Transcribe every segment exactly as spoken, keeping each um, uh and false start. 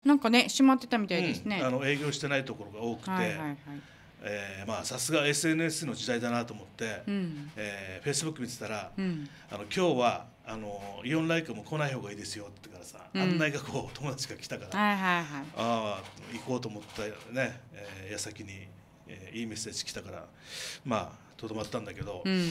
なんかね閉まってたみたいですね。 うん、あの営業してないところが多くて、はいはいはい、えー、まあさすが エスエヌエス の時代だなと思って、うん、えー、Facebook 見てたら、うん、あの今日はあのイオンライクも来ない方がいいですよってからさ、うん、案内がこう友達が来たから、はいはいはい、ああ行こうと思ったね、えー、矢先に、えー、いいメッセージ来たからまあとどまったんだけど、うん、うん、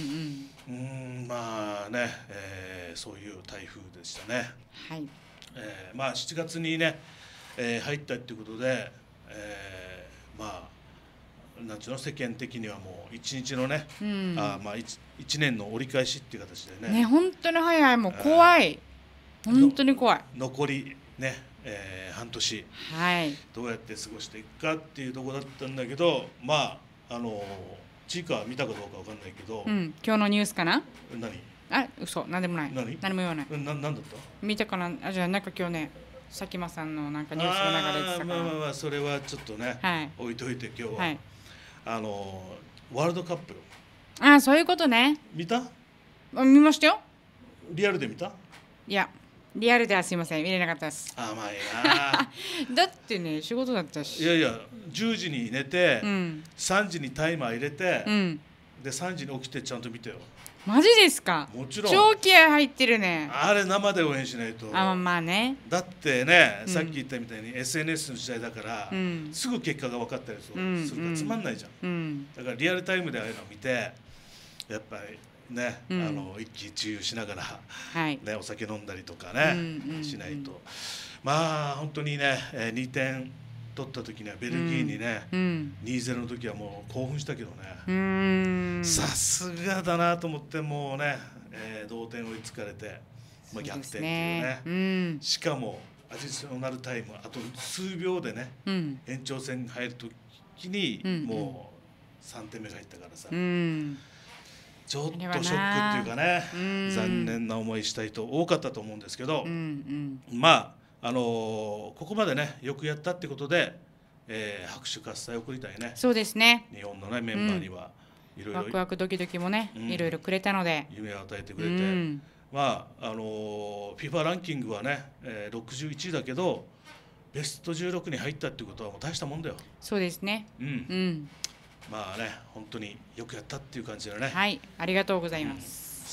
うんまあね、えー、そういう台風でしたね。はい、えー、まあしちがつにね、えー、入ったっていうことで、えー、まあなんちゅうの世間的にはもう一日のね、うん、あまあ 1, 一年の折り返しっていう形でね。 ね本当に早いもう怖い、本当に怖い。 残りね、えー、半年、はい、どうやって過ごしていくかっていうところだったんだけど、まああのちいかは見たかどうかわかんないけど、 うん、今日のニュースかな。 何？ あ、嘘、なんでもない。 何？ 何も言わない。 な、なんだった？ 見たかな。あ、じゃあなんか今日ね、佐喜眞さんのなんかニュースが流れてたから。 あ、まあまあまあそれはちょっとね、はい、置いといて今日は、はい、あのワールドカップ。 あ、そういうことね。 見た？ 見ましたよ。 リアルで見た？ いや。リアルではすいません見れなかったです。 あまあいいなだってね仕事だったし。 いやいやじゅうじに寝て、うん、さんじにタイマー入れて、うん、でさんじに起きてちゃんと見てよ。 マジですか？ もちろん超気合入ってるね。 あれ生で応援しないと。 あまあね。 だってね、うん、さっき言ったみたいに エスエヌエス の時代だから、うん、すぐ結果が分かったりするからつまんないじゃん、うん、だからリアルタイムでああいうのを見てやっぱりね、うん、あの一喜一憂しながら、はいね、お酒飲んだりとかね、うんうん、しないとまあ本当にねにてん取った時にはベルギーにね、うん、にたいゼロの時はもう興奮したけどねさすがだなと思ってもうね、えー、同点追いつかれて、まあ、逆転っていうね、ねうん、しかもアディショナルタイムあと数秒でね、うん、延長戦に入る時にもうさんてんめが入ったからさ、うんちょっとショックっていうかね、残念な思いした人多かったと思うんですけど、うんうん、まああのー、ここまでねよくやったってことで、えー、拍手喝采を送りたいね。 そうですね。 日本のねメンバーには、いろいろワクワクドキドキもね、うん、いろいろくれたので夢を与えてくれて、うん、まああのー、フィファ ランキングはね、えー、ろくじゅういちいだけどベストじゅうろくに入ったってことはもう大したもんだよ。 そうですね。うん。うんまあね本当によくやったっていう感じだね。 はいありがとうございます。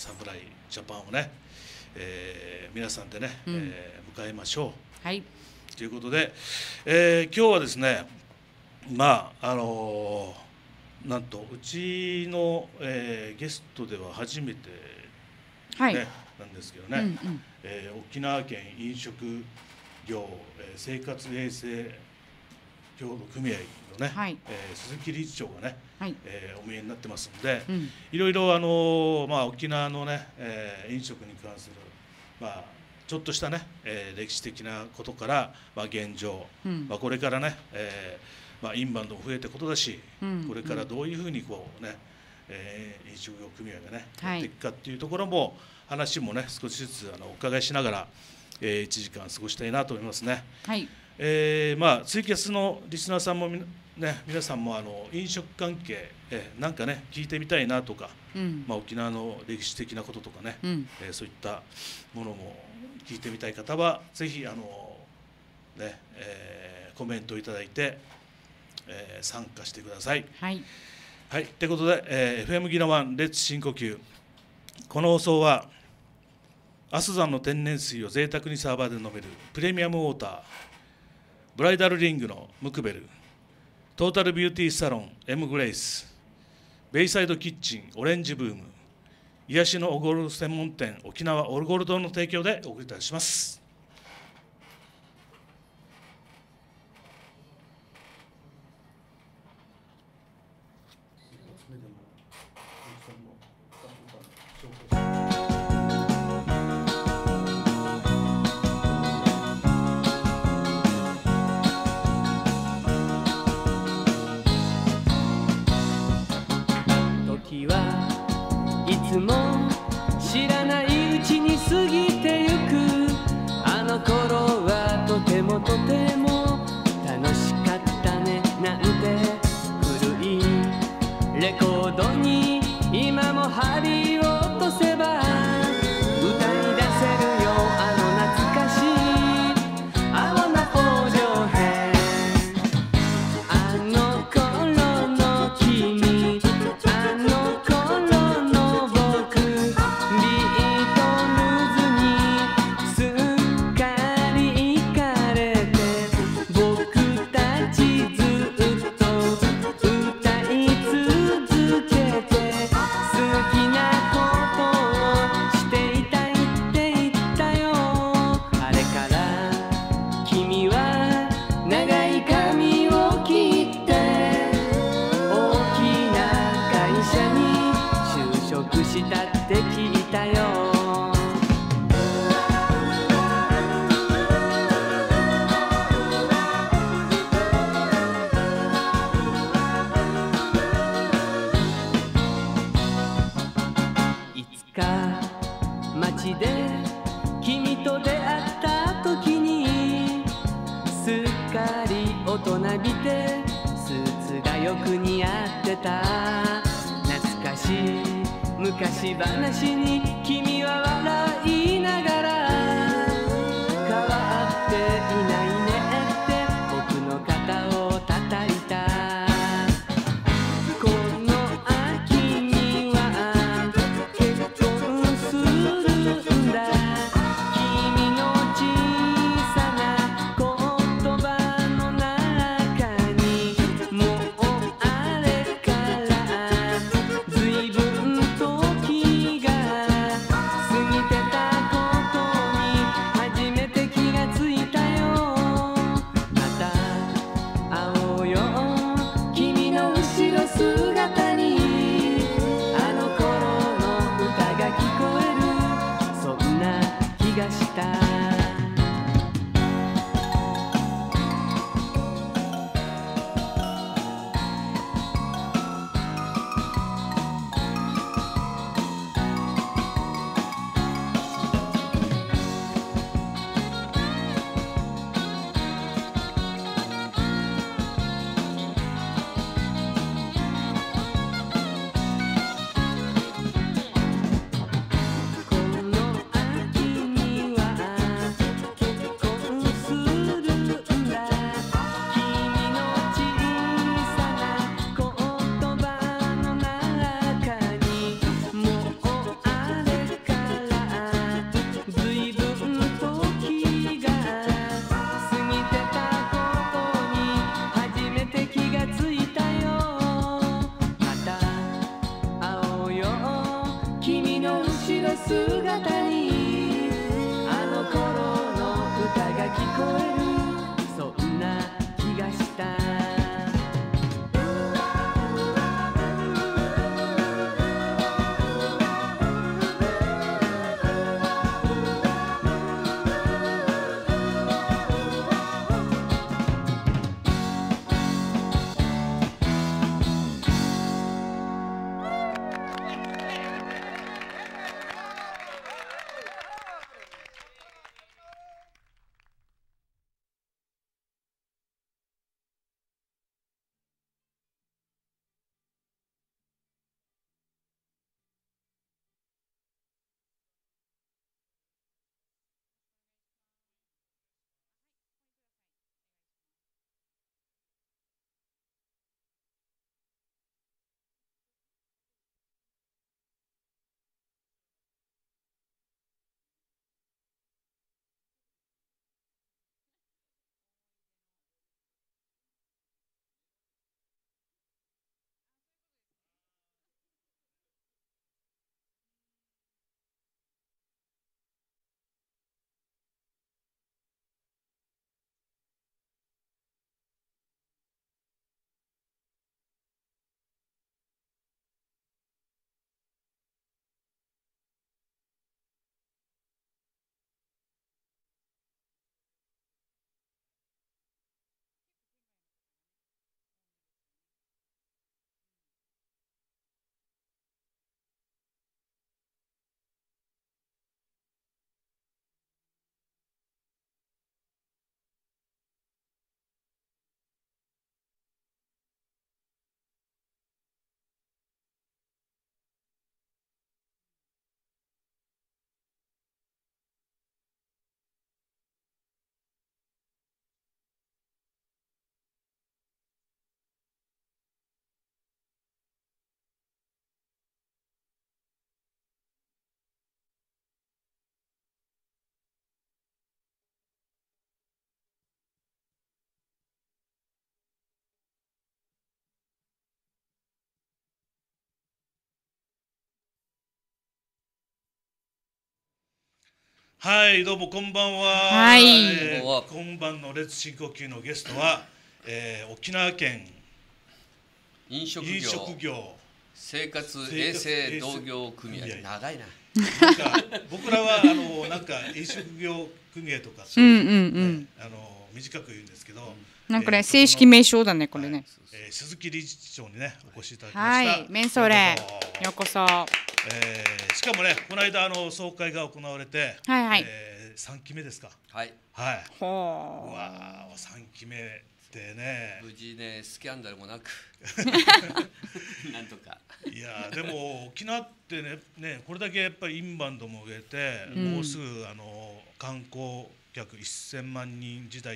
うん、侍ジャパンをね、えー、皆さんでね、うんえー、迎えましょう。はいということで、えー、今日はですねまああのー、なんとうちの、えー、ゲストでは初めて、ねはい、なんですけどね、うんうんえー、沖縄県飲食業、えー、生活衛生協同組合のね、はいえー、鈴木理事長がね、はいえー、お見えになってますので、うん、いろいろあのーまあ、沖縄のね、えー、飲食に関する、まあ、ちょっとしたね、えー、歴史的なことから、まあ、現状、うんまあ、これからね、えーまあ、インバウンドも増えていくことだし、うん、これからどういうふうにこうね、えー、飲食業組合がね、はい、やっていくかっていうところも話もね少しずつあのお伺いしながら、えー、いちじかん過ごしたいなと思いますね。はいえーまあ、ツイキャスのリスナーさんも、ね、皆さんもあの飲食関係、えー、なんかね聞いてみたいなとか、うんまあ、沖縄の歴史的なこととかね、うんえー、そういったものも聞いてみたい方はぜひあの、ねえー、コメントいただいて、えー、参加してください。はい、はい、ということで、えー、エフエム ギナワンレッツ深呼吸。この放送は阿蘇山の天然水を贅沢にサーバーで飲めるプレミアムウォーター、ブライダルリングのムクベル、トータルビューティーサロン M グレイス、ベイサイドキッチンオレンジブーム、癒しのオゴルド専門店沖縄オルゴルドの提供でお送りいたします。 時はいつも知らないうちに過ぎてゆくぱり大人びてスーツがよく似合ってた。懐かしい昔話に君は笑いながら変わっていないねって僕の肩を叩いた。この秋には結婚するんだ。君の小さな言葉の中にもうあれから随分時が過ぎてたことに初めて気がついたよ。また会おうよ君の後ろ姿に。あの頃の歌が聞こえるそんな気がした。この秋には結婚するんだ。君の小さな言葉の中にもうあれから随分時が過ぎてたことに初めて気がついたよ。また会おうよ君の後ろ姿に。あの頃の歌が聞こえるそんな気がした。 はい、どうもこんばんは。 はい、 えー、今晩のレッツ深呼吸のゲストは、えー、沖縄県飲食業飲食業生活衛生同業組合、長いな。 なんか僕らはあのなんか飲食業組合とか、 うんうんうん、 あの短く言うんですけど、 なんかね、えー、正式名称だねこれね。はい、 えー、鈴木理事長にねお越しいただきました。はい、 メンソーレようこそ。 えー、しかもねこの間あの総会が行われて、 はいはい、 えー、さんきめですか。 はいはい。 ほうわーさんき決めてね、 無事ねスキャンダルもなくなんとか。 いやでも沖縄ってね、ねこれだけやっぱりインバウンドも植えて、うん、もうすぐあの観光客せんまんにん時代って、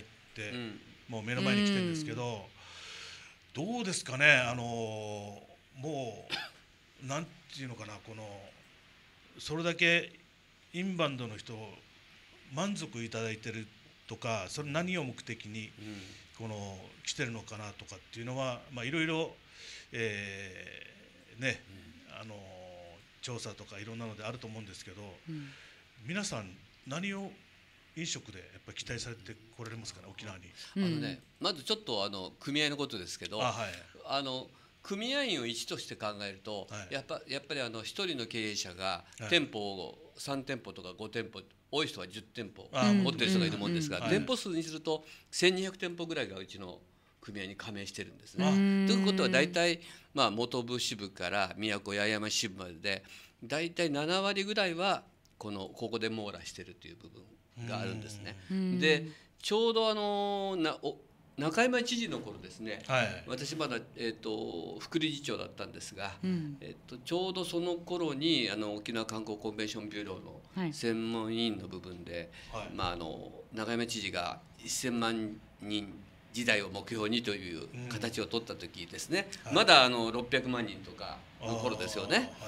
うん、もう目の前に来てるんですけど、うん、どうですかね、あのもうなんていうのかな、このそれだけインバウンドの人満足いただいてるとか、それ何を目的にこの来てるのかなとかっていうのは、まあいろいろえー、ね、うん、あの調査とかいろんなのであると思うんですけど、うん、皆さん何を飲食でやっぱり期待されてこられますかね、沖縄に。 あのね、まずちょっとあの組合のことですけど、あ、はい、あの組合員を一として考えると、はい、やっぱやっぱりあの一人の経営者が店舗をさん店舗とかご店舗、多い人はじゅってんぽ持ってる人がいるもんですが、店舗数にするとせんにひゃく店舗ぐらいがうちの組合に加盟してるんですね。ということは大体、まあ、本部支部から宮古八重山支部までで大体ななわりぐらいはこのここで網羅してるという部分があるんですね。でちょうどあのなお中山知事の頃ですね、はい、私まだ、えー、と副理事長だったんですが、うん、えー、とちょうどその頃にあの沖縄観光コンベンションビューローの専門委員の部分で、はい、まあ、あの中山知事がせんまんにん時代を目標にという形を取った時ですね、うん、まだあのろっぴゃくまんにんとかの頃ですよね。はいはい、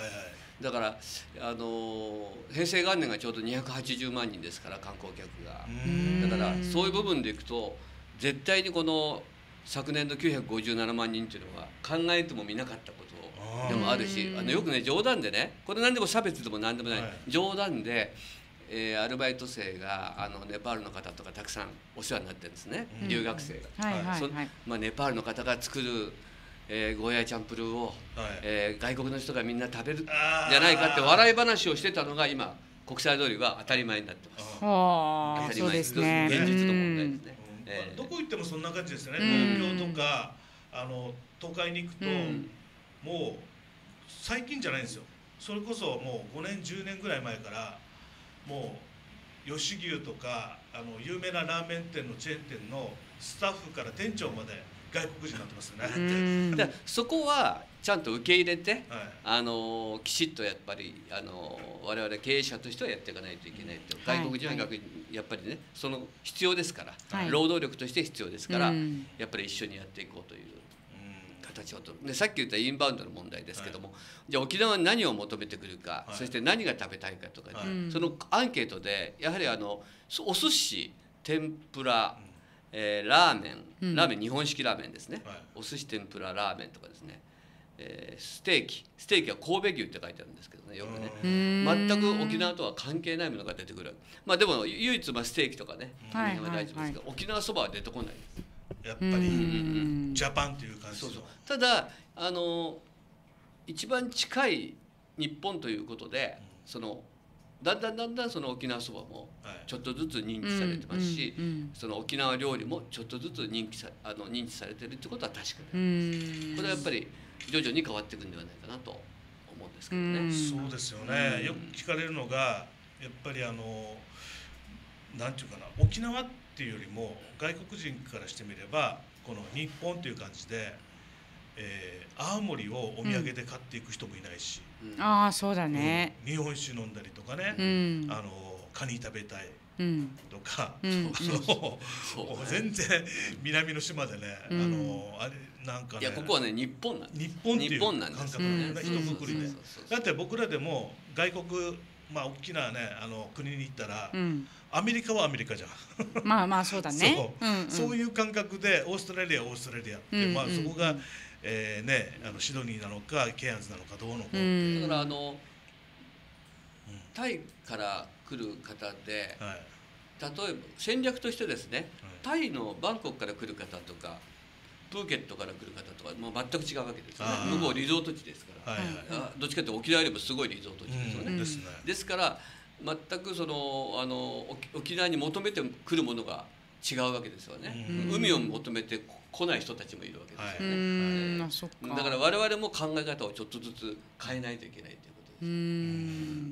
だからあの平成元年がちょうどにひゃくはちじゅうまんにんですから、観光客が。だからそういう部分でいくと絶対にこの昨年度きゅうひゃくごじゅうななまんにんというのは考えてもみなかったことでもあるし、あのよくね冗談でね、これ何でも差別でも何でもない、はい、冗談で、えー、アルバイト生があのネパールの方とかたくさんお世話になってるんですね、うん、留学生が。はいはいはい、まあ、ネパールの方が作るえー、ゴーヤーチャンプルーを、はい、えー、外国の人がみんな食べるじゃないかって笑い話をしてたのが今国際通りは当たり前になってます。 あ当たり前ですね。 現実の問題ですね。 えー、どこ行ってもそんな感じですよね。東京とかあの都会に行くと、うん、もう最近じゃないんですよ。それこそもうごねんじゅうねんぐらい前からもう吉牛とかあの有名なラーメン店のチェーン店のスタッフから店長まで外国人になってますよね。 でそこはちゃんと受け入れて、はい、あのきちっとやっぱりあの我々経営者としてはやっていかないといけないと、はい、外国人は逆にやっぱりねその必要ですから、はい、労働力として必要ですから、やっぱり一緒にやっていこうという形をとる。でさっき言ったインバウンドの問題ですけども、はい、じゃあ沖縄は何を求めてくるか、はい、そして何が食べたいかとか、はい、そのアンケートでやはりあのお寿司、天ぷら、えー、ラーメン、ラーメン日本式ラーメンですね、はい、お寿司、天ぷら、ラーメンとかですね、えー、ステーキステーキは神戸牛って書いてあるんですけどね、よくね全く沖縄とは関係ないものが出てくる。まあでも唯一まあステーキとかね大丈夫ですけど、はいはいはい、沖縄そばは出てこないです。 やっぱりジャパンという感じ。そうそう。 ただあの一番近い日本ということで、うん、そのだんだんだんだんその沖縄そばもちょっとずつ認知されてますし、うんうんうん、その沖縄料理もちょっとずつ認知さあの認知されてるってことは確かに、これはやっぱり徐々に変わっていくんではないかなと思うんですけどね。 そうですよね。よく聞かれるのがやっぱりあのなんていうかな、沖縄っていうよりも外国人からしてみればこの日本という感じで、えー、青森をお土産で買っていく人もいないし、 うん、ああそうだね、 うん、日本酒飲んだりとかね、うん、あのカニ食べたいとか、うん、そう全然南の島でね、うん、あのあれなんかね、 いやここはね日本なんです。 日本っていう感覚のね、一括りで。だって僕らでも外国、まあ大きなねあの国に行ったら、うん、アメリカはアメリカじゃん。 まあまあそうだね。 そう、うんうん、そういう感覚でオーストラリアはオーストラリアって、うんうん、まあそこが、えー、ねあのシドニーなのかケアンズなのかどうのこうって、うん、 だからあの、うん、タイから来る方で、はい、例えば戦略としてですね、はい、タイのバンコクから来る方とかプーケットから来る方とかもう全く違うわけですよね。向こうリゾート地ですから、はいはい、どっちかというと沖縄よりもすごいリゾート地ですよね。うん、ですね。ですから全くそのあの沖縄に求めてくるものが違うわけですよね。うん、海を求めて来ない人たちもいるわけですよね。はい、だから我々も考え方をちょっとずつ変えないといけないということです。うん、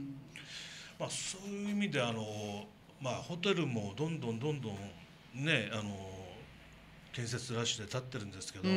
まあ、そういう意味であの、まあ、ホテルもどんどんどんどんねあの建設ラッシュで立ってるんですけど、うん、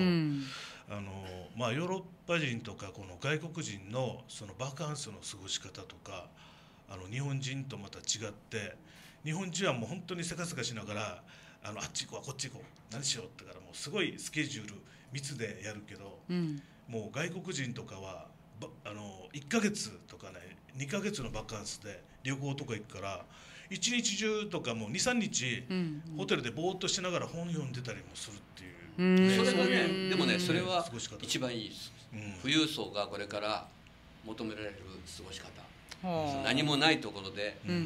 あのまあ、ヨーロッパ人とかこの外国人のそのバカンスの過ごし方とかあの日本人とまた違って、日本人はもう本当にせかせかしながらあのあっち行こうこっち行こう何しようってからもうすごいスケジュール密でやるけど、うん、もう外国人とかはあのいっかげつとかねにかげつのバカンスで旅行とか行くから一日中とかもうにさんにちホテルでぼーっとしながら本読んでたりもするっていう、 うんね、それがねでもねそれは一番いいです、うん、富裕層がこれから求められる過ごし方、うん、何もないところで、うんうん、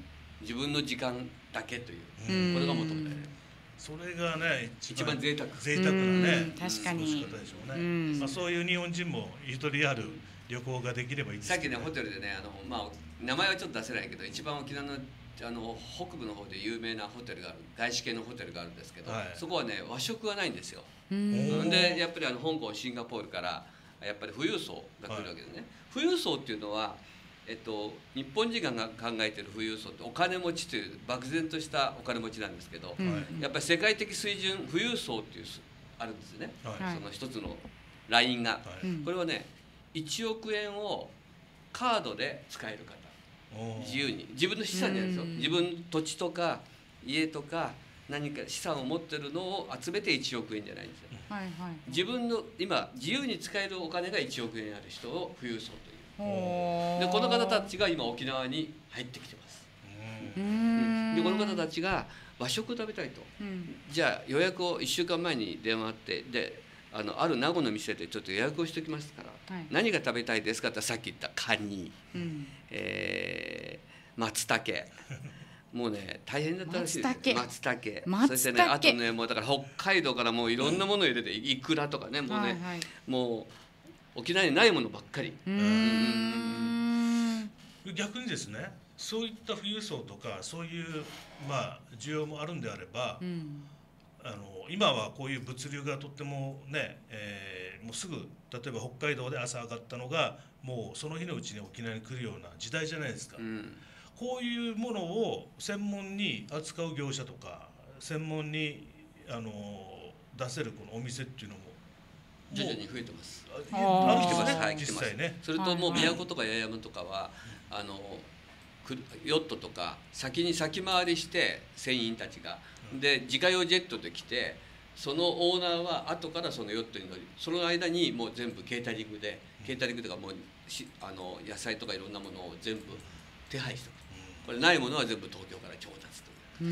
自分の時間だけという、うん、これが求められる。 それがね一番贅沢贅沢なね確かに過ごし方でしょうね、まあ、そういう日本人もゆとりある旅行ができればいいですけど、ね、さっきねホテルでねあの、まあ、名前はちょっと出せないけど一番沖縄のあの北部の方で有名なホテルがある外資系のホテルがあるんですけど、はい、そこはね和食がないんですよ。でやっぱりあの香港シンガポールからやっぱり富裕層が来るわけですね、はい、富裕層っていうのは、えっと、日本人が考えてる富裕層ってお金持ちという漠然としたお金持ちなんですけど、はい、やっぱり世界的水準富裕層っていうあるんですね、はい、その一つのラインが、はい、これはねいちおくえんをカードで使える方自由に自分の資産じゃないですよ、自分土地とか家とか何か資産を持ってるのを集めていちおくえんじゃないんですよ、はいはい、自分の今自由に使えるお金がいちおくえんある人を富裕層というでこの方たちが今沖縄に入ってきてます。でこの方たちが和食食べたいと、うん、じゃあ予約をいっしゅうかんまえに電話あってであのある名護の店でちょっと予約をしておきますから、はい、何が食べたいですかってさっき言ったカニ、うんえー、松茸もうね大変だったらしいですよ松茸松茸そしてねあとねもうだから北海道からもういろんなものを入れていくらとかねもうね、はいはい、もう沖縄にないものばっかり。うーん逆にですねそういった富裕層とかそういうまあ需要もあるんであれば、うん、あの今はこういう物流がとってもね、えー、もうすぐ例えば北海道で朝上がったのがもうその日のうちに沖縄に来るような時代じゃないですか、うん、こういうものを専門に扱う業者とか専門にあの出せるこのお店っていうのも徐々に増えてます。 あ来てますね、 はい、実際ね。それともう宮古とか八重山とかはあのヨットとか先に先回りして船員たちがで自家用ジェットで来てそのオーナーは後からそのヨットに乗りその間にもう全部ケータリングでケータリングとかもうしあの野菜とかいろんなものを全部手配しておく。これないものは全部東京から調達という。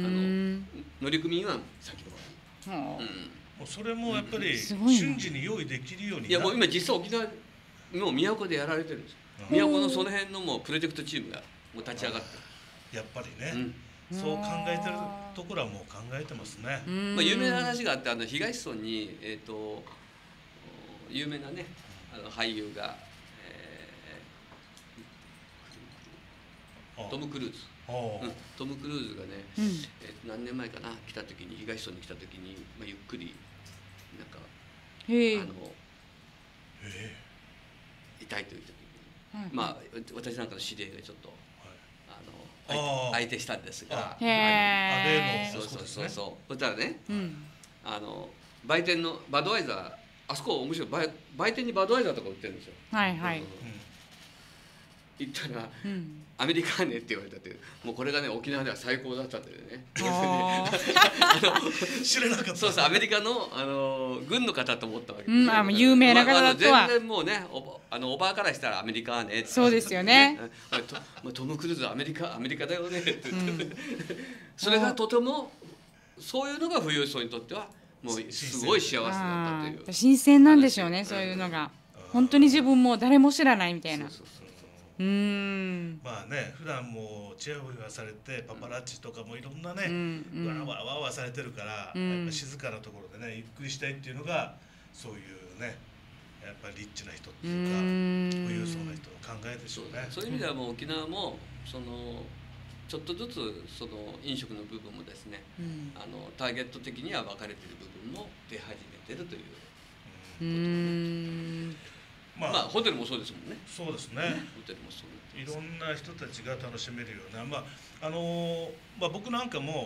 あの乗組員は先回り。うんそれもやっぱり瞬時に用意できるようにいやもう今実際沖縄の宮古でやられてるんですよ。宮古のその辺のもうプロジェクトチームがもう立ち上がってる。やっぱりね、うん、そう考えてるところはもう考えてますね。 まあ有名な話があってあの東村にえっ、ー、と有名なねあの俳優が、えー、トム・クルーズ。うん、トム・クルーズがね、うんえー、何年前かな来た時に東村に来た時に、まあ、ゆっくりなんかあの痛いという時に、はい、まあ私なんかの知り合いがちょっと、はい、あの相手したんですがへえそうそうそうそうそしたらね、うん、あの売店のバドワイザーあそこ面白い売売店にバドワイザーとか売ってるんですよ。 はいはい、うん、 行ったら、うんアメリカーネって言われたってもうこれがね沖縄では最高だったんだよね。 知らなかった。 そうそうアメリカのあの軍の方と思ったわけです、 ね。うん、有名な方だとは、 まあ、全然もうねおあのおばあからしたらアメリカーネって。 そうですよね。 ト, トムクルーズアメリカアメリカだよねって言って、うん、それがとてもそういうのが富裕層にとってはもうすごい幸せだったという。 新鮮なんでしょうねそういうのが。本当に自分も誰も知らないみたいな。そうそうそううんまあね普段もうチヤホヤされてパパラッチとかもいろんなね、うんうん、わわわわされてるから、うん、やっぱ静かなところでねゆっくりしたいっていうのがそういうねやっぱりリッチな人っていうか富裕層な人の考えでしょうね。 そういう意味ではもう沖縄もそのちょっとずつその飲食の部分もですね、うん、あのターゲット的には分かれている部分も出始めてるということね。まあ、まあ、ホテルもそうですもんね。 そうですね。 ホテルもそう。 いろんな人たちが楽しめるような、まああのまあ僕なんかも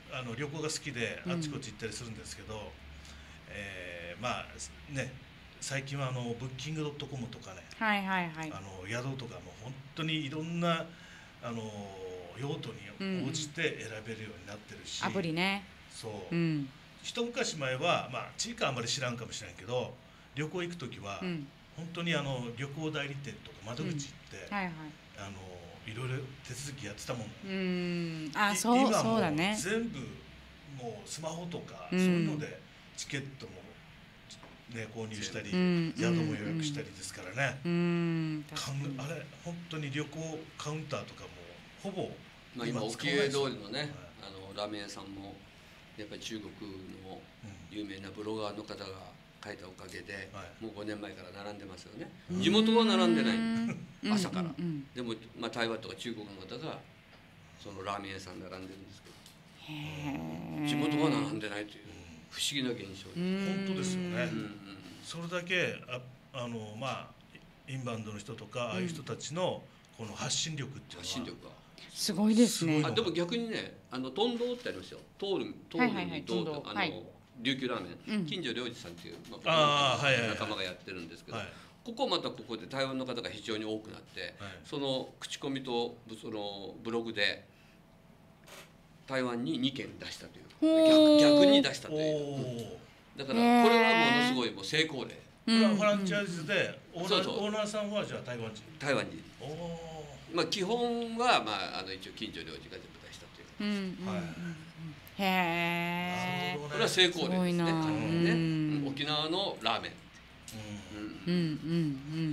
あの旅行が好きであっちこっち行ったりするんですけど、うん、えー、まあね最近はあのブッキングドットコムとかね、 はいはいはい、 あの宿とかも本当にいろんなあの用途に応じて選べるようになってるし、 うん、アプリね。 そう、 うん、 一昔前は、まあ、地域はあんまり知らんかもしれないけど旅行行く時は、うん、本当にあの旅行代理店とか窓口行って、うん、はいはい、あのいろいろ手続きやってたもん。 うん、あ、そう、 今そうだね。 全部もうスマホとか、うん、そういうのでチケットも、ね、購入したり、うん、宿も予約したりですからね、うん、あれ本当に旅行カウンターとかもほぼ今、今沖江通りのね、はい、あのラーメン屋さんもやっぱり中国の有名なブロガーの方が書いたおかげで、はい、もうごねんまえから並んでますよね。地元は並んでない、朝から、うんうんうん、でも、まあ、台湾とか中国の方がそのラーメン屋さん並んでるんですけど、へ地元は並んでないという不思議な現象です。 本当ですよね、うんうん、それだけああの、まあ、インバウンドの人とかああいう人たちのこの発信力っていうのは、 発信力はすごいですね。 あでも逆にね、あのトンドーってありますよ。トールトールにトール、あの琉球ラーメン、うん、近所良二さんっていう、まあ、仲間がやってるんですけど、はい、ここまたここで台湾の方が非常に多くなって、はい、その口コミとそのブログで台湾ににけん出したという、逆逆に出したという。だからこれはものすごいもう成功例。 これはフランチャイズでオーナー、そうそう、オーナーさんはじゃあ台湾人。 台湾人。おまあ基本はまああの一応近所領事が全部出したという。うんうんうん、はい。へえ。これは成功例ですね。ね、沖縄のラーメン。 うんうんうんうん。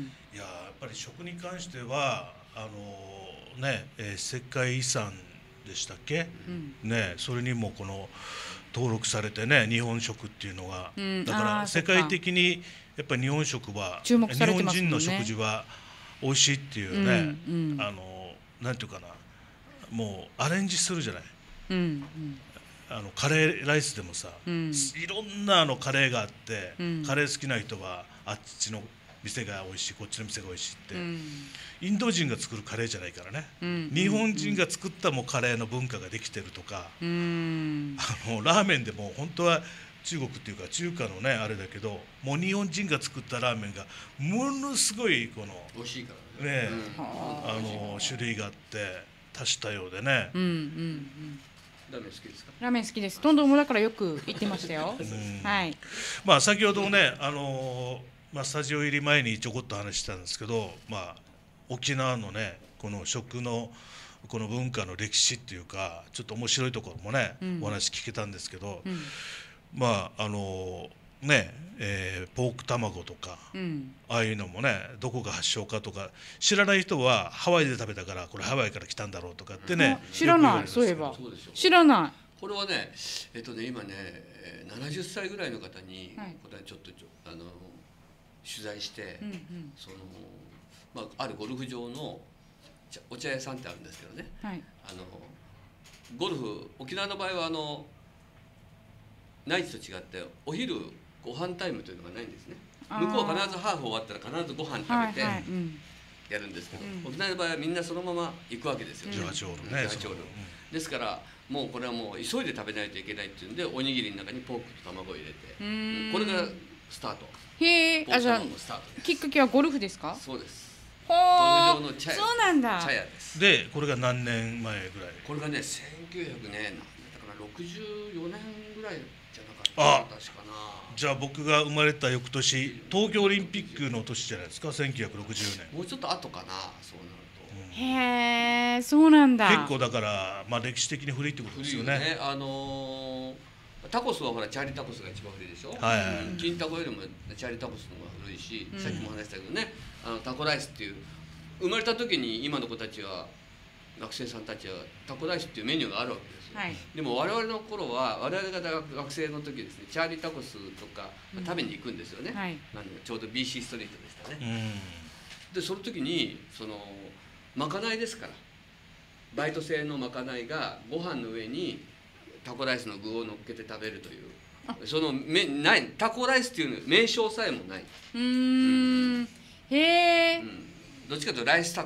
いややっぱり食に関してはあのね、えー、世界遺産でしたっけ？うん、ねそれにもこの登録されてね日本食っていうのが、うん、だから世界的にやっぱり日本食は注目されてますもんね。日本人の食事は美味しいっていうね、うんうん、あのなんていうかな、もうアレンジするじゃない、うんうん、あのカレーライスでもさ、うん、いろんなあのカレーがあって、うん、カレー好きな人はあっちの店が美味しいこっちの店が美味しいって、うん、インド人が作るカレーじゃないからね、うん、日本人が作ったもうカレーの文化ができてるとか、うん、あのラーメンでも本当は中国っていうか中華のねあれだけどもう日本人が作ったラーメンがものすごいこの美味しいからね、ね、うん、あの種類があって多種多様でね、うんうんうん、 ラーメン好きですか？ ラーメン好きです。トンドンもだからよく行ってましたよ。はい。 まあ先ほどねあのまあスタジオ入り前にちょこっと話したんですけど、まあ沖縄のねこの食のこの文化の歴史っていうかちょっと面白いところもね、うん、お話聞けたんですけど。うん、まああのねえー、ポーク卵とか、うん、ああいうのもねどこが発祥かとか知らない人はハワイで食べたからこれハワイから来たんだろうとかってね、 知らない。そういえば知らない。 これはねえっとね今ねななじゅっさいぐらいの方に、はい、これちょっとあの取材して、うんうん、そのまああるゴルフ場のお茶屋さんってあるんですけどね、はい、あのゴルフ沖縄の場合はあの内地と違ってお昼ご飯タイムというのがないんですね。向こうは必ずハーフ終わったら必ずご飯食べてやるんですけど、はいはい、うん、沖縄の場合はみんなそのまま行くわけですよ。 じゅうはちホールね。 ですからもうこれはもう急いで食べないといけないっていうんでおにぎりの中にポークと卵を入れて、これがスタート。 へえ。あじゃあきっかけはゴルフですか？ そうです。 ゴルフ場の茶屋。そうなんだ。 茶屋です。 でこれが何年前ぐらい？ これがねせんきゅうひゃくねんだからろくじゅうよねんぐらい。ああ確かな。 じゃあ僕が生まれた翌年東京オリンピックの年じゃないですかせんきゅうひゃくろくじゅうねん。 もうちょっと後かなそうなると、うん、へえそうなんだ。 結構だから、まあ、歴史的に古いってことですよね。 古いよね。あのー、タコスはほらチャーリータコスが一番古いでしょ、はいはいはい、金タコよりもチャーリータコスの方が古いし、うん、さっきも話したけどねあのタコライスっていう生まれた時に今の子たちは学生さんたちはタコライスっていうメニューがあるわけですよ、はい、でも我々の頃は我々が学生の時ですねチャーリータコスとか食べに行くんですよね、うんはい、なんでちょうど ビーシー ストリートでしたね、うん、でその時にそのまかないですからバイト制のまかないがご飯の上にタコライスの具を乗っけて食べるというそのめないタコライスっていう名称さえもない。うーん、 へえ、うん、どっちかというとライスタコ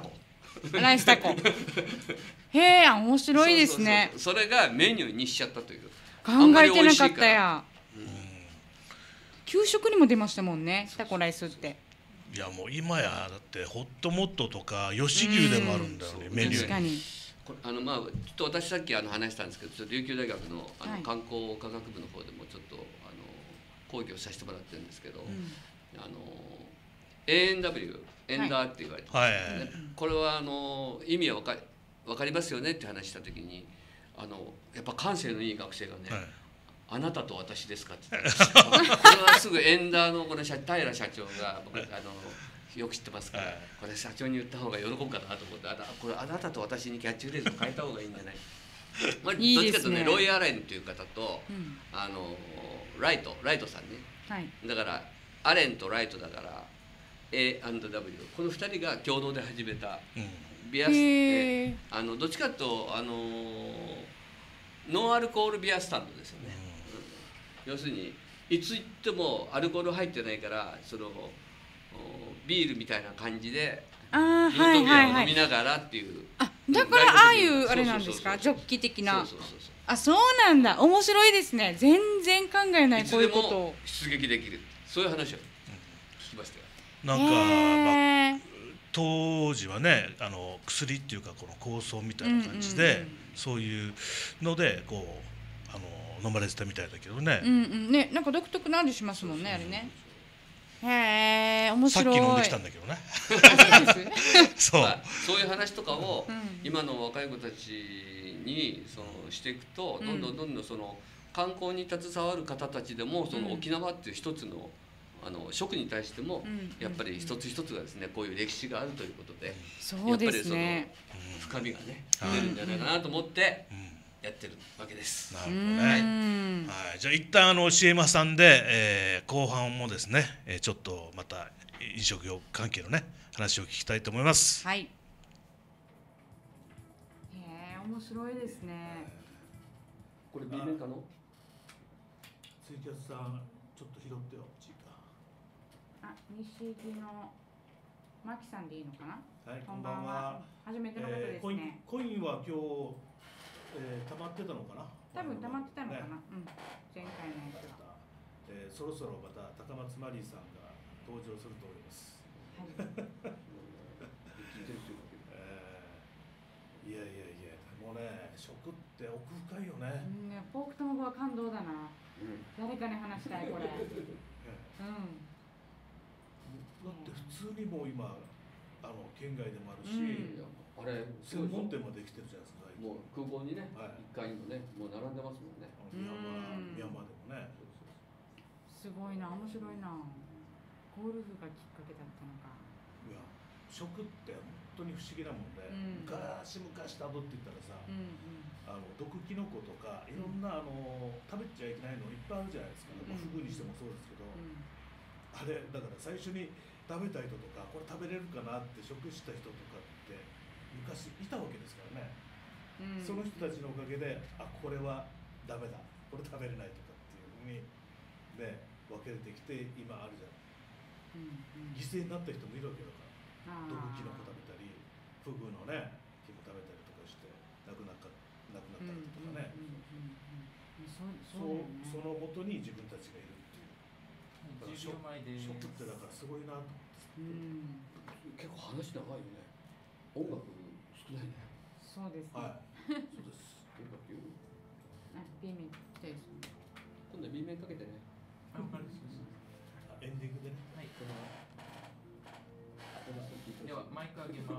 ライスタコ。へえ、面白いですね。 そうそうそう、それがメニューにしちゃったという。 考えてなかったや。うん、給食にも出ましたもんね、タコライスって。 いやもう今やだってホットモットとか吉牛でもあるんだよね、メニューに。 確かに。 あのまあちょっと私さっきあの話したんですけど、ちょっと琉球大学のあの観光科学部の方でもちょっとあの講義をさせてもらってるんですけど、うん、あの エーエヌダブリュー エンダーって言われてますね、はいはい、これはあの意味は分かり分かりますよねって話した時に、あのやっぱ感性のいい学生がね、はい、あなたと私ですかって言ってこれはすぐエンダーのこの平社長が僕あのよく知ってますから、はい、これ社長に言った方が喜ぶかなと思って、あこれあなたと私にキャッチフレーズを変えた方がいいんじゃないまあ、いいどっちかというとね、ロイ・アレンという方と、うん、あのライトライトさんね、はい、だからアレンとライトだから エーアンドダブリュー このふたりが共同で始めた、うん、ビアスえあのどっちかというとあのノンアルコールビアスタンドですよね、うん、要するにいつ行ってもアルコール入ってないからそのビールみたいな感じでルートビアを飲みながらっていう、 あだからああいうあれなんですか、ジョッキ的な。あそうなんだ、面白いですね。全然考えないこういうことを出撃できる、そういう話を聞きましたよ。 なんか、まあ、当時はねあの薬っていうかこの構想みたいな感じで、そういうのでこうあの飲まれてたみたいだけどね。 うんうんね、なんか独特な味しますもんね、あれね。へえ、面白い。 さっき飲んできたんだけどね。 そう、まあ、そういう話とかを今の若い子たちにそのしていくと、どんどんどんどんその観光に携わる方たちでもその沖縄っていう一つのあの食に対してもやっぱり一つ一つがですねこういう歴史があるということで、やっぱりその深みがね出るんじゃないかなと思って。やってるわけです。 なるほどね。はい、じゃあ一旦あの シーエム 挟んで、えー、後半もですね、えー、ちょっとまた飲食業関係のね話を聞きたいと思います。 はい。へえ、面白いですね。 これ B 面かの？ ツイキャスさんちょっと拾ってよ。 あ、西木のマキさんでいいのかな？ はい、こんばんは。 初めての方ですね。 コイン、コインは今日えー、溜まってたのかな。 多分溜まってたのかな。ね、うん。前回のやつは。 えー、そろそろまた高松マリーさんが登場すると思います。はい。えー、いやいやいや、もうね、食って奥深いよね。 うんね、ポークともは感動だな。うん、誰かに話したいこれ。うん。 だって普通にもう今あの県外でもあるし、うん、あれ専門店もできてるじゃないですか。 もう空港にね、はい、いっかいにもね、もう並んでますもんね。 ミャンマー、ミャンマーでもね。 すごいな、面白いな。ゴルフがきっかけだったのか。 いや、食って本当に不思議なもんで、うん、昔昔たどっていったらさ、うんうん、あの毒キノコとかいろんなあの食べちゃいけないのいっぱいあるじゃないですか。うん、フグにしてもそうですけど、うん、あれだから最初に食べた人とかこれ食べれるかなって食した人とかって昔いたわけですからね。うん、その人たちのおかげで、あ、これはダメだ、これ食べれないとかっていうふうに、ね、分けれてきて今あるじゃない、うんうん、犠牲になった人もいるわけだから、毒キノコ食べたり、フグのね、キノコ食べたりとかして亡くなった亡くなったりとかね、そのもとに自分たちがいるっていう。だから食ってだからすごいなと思って、うん、 結構話長いよね。音楽少ないね。 そうですね。はいそうです。 あ、B 面来たいですね。 今度は B 面かけてね。 エンディングでね。 はい。ではマイク上げます。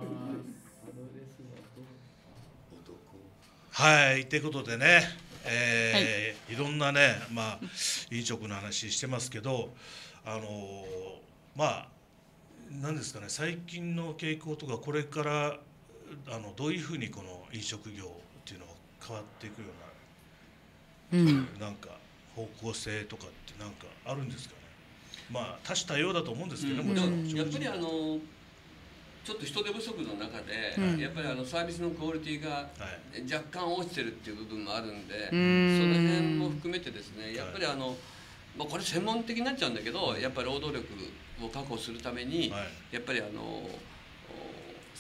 はい、ということでね、えーはい、いろんなね、まあ飲食の話してますけど、あのー、まあ何ですかね、最近の傾向とかこれからあのどういうふうにこの飲食業っていうのが変わっていくような、うん、なんか方向性とかってなんかあるんですかね。まあ多種多様だと思うんですけども、うん、 やっぱりあのちょっと人手不足の中で、うん、やっぱりあのサービスのクオリティが若干落ちてるっていう部分もあるんで、はい、その辺も含めてですね、やっぱりあの、まあ、これ専門的になっちゃうんだけど、やっぱり労働力を確保するために、はい、やっぱりあの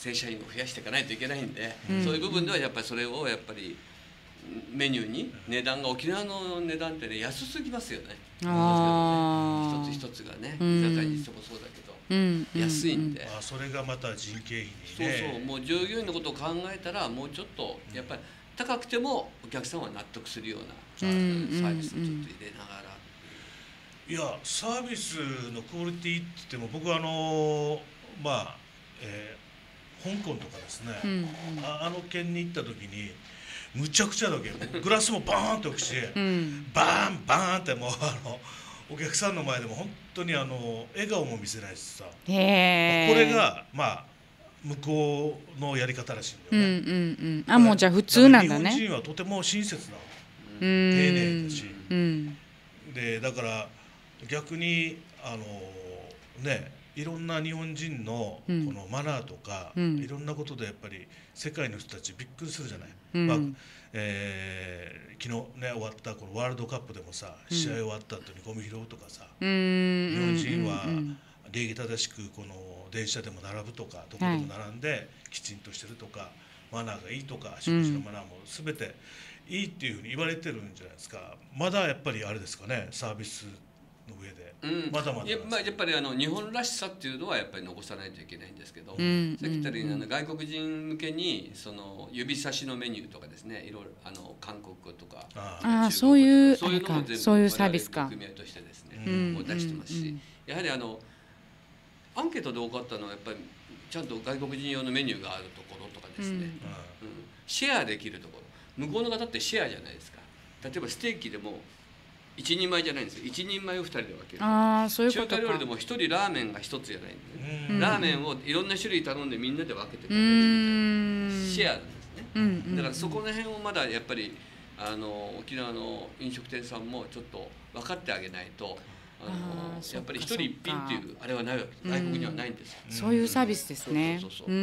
正社員を増やしていかないといけないんで、うん、そういう部分ではやっぱりそれをやっぱりメニューに値段が沖縄の値段ってね安すぎますよね。あ一つ一つがね、居酒屋にしてもそうだけど、うん、安いんで、 あそれがまた人件費にね。 そうそう、もう従業員のことを考えたらもうちょっとやっぱり高くてもお客さんは納得するようなサービスをちょっと入れながら。 いやサービスのクオリティって言っても僕はあのまあ、えー、香港とかですね、うんうん、あ, あの県に行った時にむちゃくちゃだけグラスもバーンと置くし、うん、バーンバーンってもうあのお客さんの前でも本当にあの笑顔も見せないしさ、へこれがまあ向こうのやり方らしいんだよね。うんうんうん、あもうじゃあ普通なんだね。日本人はとても親切な、丁寧だし、うん、でだから逆にあのねいろんな日本人のこのマナーとか、うん、いろんなことでやっぱり世界の人たちびっくりするじゃない。うんまあえー、昨日ね終わったこのワールドカップでもさ、うん、試合終わった後にゴミ拾うとかさ、うん、日本人は礼儀正しくこの電車でも並ぶとかどこでも並んできちんとしてるとか、はい、マナーがいいとか食事のマナーも全ていいっていうふうに言われてるんじゃないですか。まだやっぱりあれですかねサービスの上で、うん、まだまだやっぱり、やっぱりあの日本らしさっていうのはやっぱり残さないといけないんですけど、うん、さっき言ったようにあの外国人向けにその指差しのメニューとかですねいろいろあの韓国とかああそういうそういうのも全部そういうサービスか組合としてですね、うん、を出してますし、うん、やはりあのアンケートで多かったのはやっぱりちゃんと外国人用のメニューがあるところとかですね、うんうん、シェアできるところ向こうの方ってシェアじゃないですか。例えばステーキでも一人前じゃないんですよ。一人前を二人で分ける。あそういうことか。中華料理でも一人ラーメンが一つじゃないんで、ね、うん、ラーメンをいろんな種類頼んでみんなで分けて食べるみたいなシェアなんですね、うんうん、だからそこの辺をまだやっぱりあの沖縄の飲食店さんもちょっと分かってあげないとあのあやっぱり一人一品っていうあれはないわけ、外国にはないんですよ、 うん、そういうサービスですね。 そうそうそうそう、うん、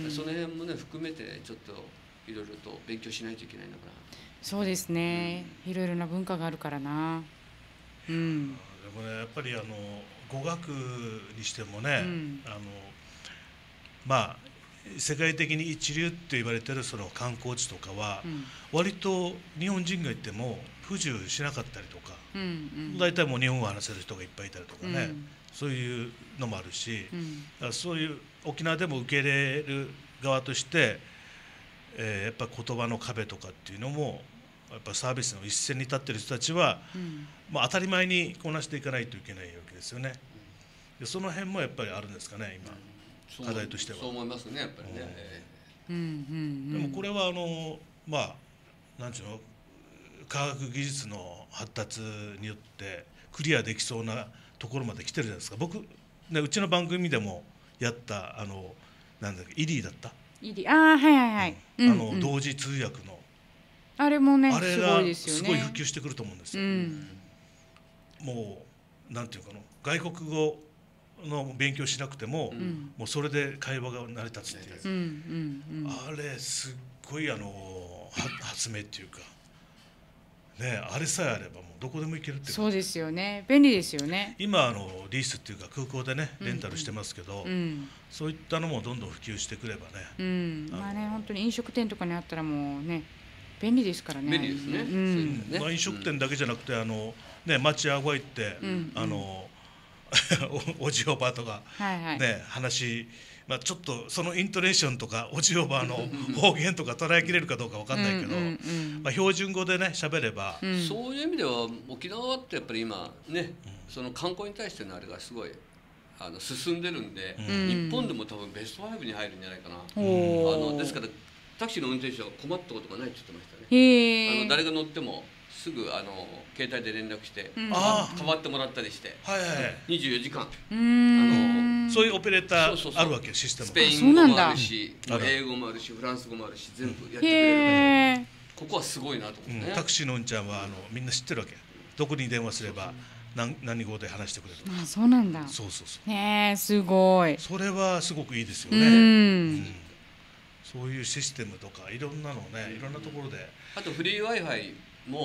その辺もね含めてちょっといろいろと勉強しないといけないのかな。 そうですね、うん、いろいろな文化があるからな、うん、 でもねやっぱりあの語学にしてもね、うん、あのまあ世界的に一流って言われてるその観光地とかは、うん、割と日本人が行っても不自由しなかったりとか、うんうん、大体もう日本語を話せる人がいっぱいいたりとかね、うん、そういうのもあるし、うん、だからそういう沖縄でも受け入れる側として、えー、やっぱ言葉の壁とかっていうのもやっぱサービスの一線に立っている人たちは、うんまあ、当たり前にこなしていかないといけないわけですよね。でその辺もやっぱりあるんですかね今、うん、課題としては。 そう思いますねやっぱりね、 うんうんうん、でもこれはあのまあなんていうの科学技術の発達によってクリアできそうなところまで来てるじゃないですか。僕、ね、うちの番組でもやったあのなんだっけイリーだったイリーああはいはいはい、 うん、あの、うん、同時通訳のあれもねあれがすごい普及してくると思うんですよ、うん、もうなんていうかな外国語の勉強しなくても、うん、もうそれで会話が成り立つっていう、うんうんうん、あれすっごいあの発明っていうかね、あれさえあればもうどこでも行けるっていうそうですよね便利ですよね。 今あのリースっていうか空港でねレンタルしてますけど、うんうん、そういったのもどんどん普及してくればね、うん、 まあね本当に飲食店とかにあったらもうね便利ですからね。 便利ですね、 うんねまあ、飲食店だけじゃなくてあの、ね、町屋小屋行って、うん、あのお, おじおばとか、はいはいね、話、まあ、ちょっとそのイントネーションとかおじおばの方言とか捉えきれるかどうか分かんないけど、うんうんうんまあ、標準語でね喋れば、 うん、そういう意味では沖縄ってやっぱり今ね、うん、その観光に対してのあれがすごいあの進んでるんで、うん、日本でも多分ベストファイブに入るんじゃないかな、うん、あのですからタクシーの運転手は困ったことがないって言ってましたね。へあの誰が乗ってもすぐあの携帯で連絡して、うん、変わってもらったりして、はいはいはい、にじゅうよじかんうんあのそういうオペレーターあるわけよシステム。 スペイン語もあるし英語もあるしフランス語もあるし全部やってくれるからここはすごいなと思ってね、 うん、タクシーのうんちゃんはあのみんな知ってるわけ。どこに電話すれば何, 何語で話してくれる。 あそうなんだ。 そうそうそうねすごい。 それはすごくいいですよね。うん、うんそういうシステムとかいろんなのねいろんなところであとフリー Wi-Fi も